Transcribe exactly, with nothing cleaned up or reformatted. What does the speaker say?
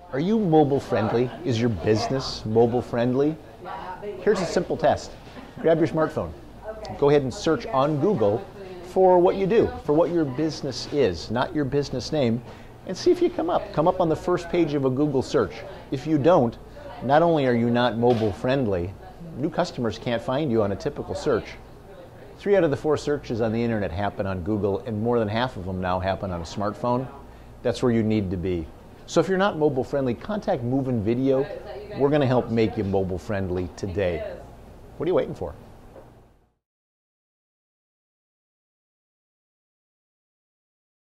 Are you mobile friendly? Is your business mobile friendly? Here's a simple test. Grab your smartphone. Go ahead and search on Google for what you do, for what your business is, not your business name, and see if you come up. Come up on the first page of a Google search. If you don't, not only are you not mobile friendly, new customers can't find you on a typical search. Three out of the four searches on the internet happen on Google, and more than half of them now happen on a smartphone. That's where you need to be. So if you're not mobile friendly, contact Movin Video. We're going to help make you mobile friendly today. What are you waiting for?